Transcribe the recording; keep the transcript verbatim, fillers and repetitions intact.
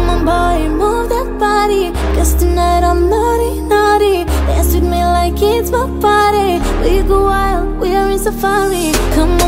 on boy, move that body, 'cause tonight I'm naughty, naughty. Dance with me like it's my party. We go wild, we are in safari. Come